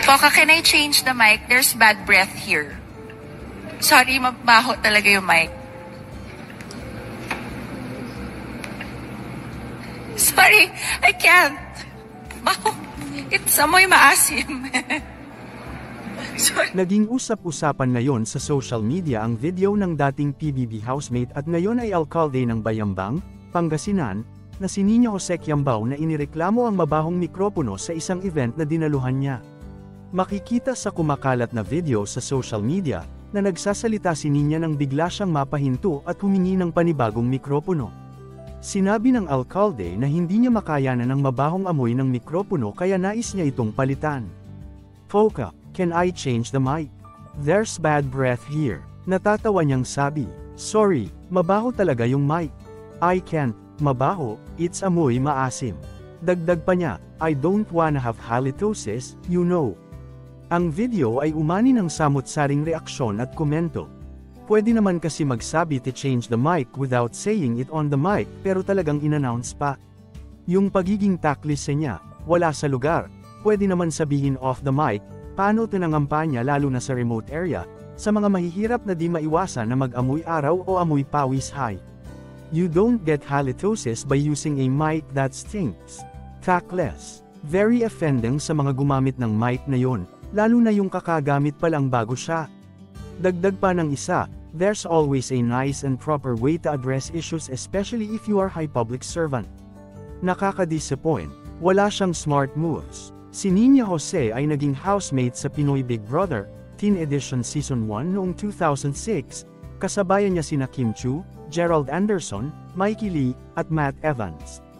Poka, can I change the mic? There's bad breath here. Sorry, mabaho talaga yung mic. Sorry, I can't. Baho. It's amoy maasim. Sorry. Naging usap-usapan ngayon sa social media ang video ng dating PBB housemate at ngayon ay alkalde ng Bayambang, Pangasinan, na si Nina Jose Quiambao na inireklamo ang mabahong mikropono sa isang event na dinaluhan niya. Makikita sa kumakalat na video sa social media, na nagsasalita si Nina nang bigla siyang mapahinto at humingi ng panibagong mikropono. Sinabi ng alkalde na hindi niya makayanan ng mabahong amoy ng mikropono kaya nais niya itong palitan. Poka, can I change the mic? There's bad breath here. Natatawa niyang sabi. Sorry, mabaho talaga yung mic. I can't, mabaho, it's amoy maasim. Dagdag pa niya, I don't wanna have halitosis, you know. Ang video ay umani ng samot-saring reaksyon at komento. Pwede naman kasi magsabi to change the mic without saying it on the mic pero talagang inannounce pa. Yung pagiging tactless niya, wala sa lugar, pwede naman sabihin off the mic, paano tinangampanya lalo na sa remote area, sa mga mahihirap na di maiwasan na mag-amoy araw o amoy pawis high. You don't get halitosis by using a mic that stinks. Tactless. Very offending sa mga gumamit ng mic na yon. Lalo na yung kakagamit pa lang bago siya. Dagdag pa ng isa, there's always a nice and proper way to address issues especially if you are high public servant. Nakaka-disappoint, wala siyang smart moves. Si Nina Jose ay naging housemate sa Pinoy Big Brother, Teen Edition Season 1 noong 2006, kasabayan niya sina Kim Chiu, Gerald Anderson, Mikey Lee, at Matt Evans.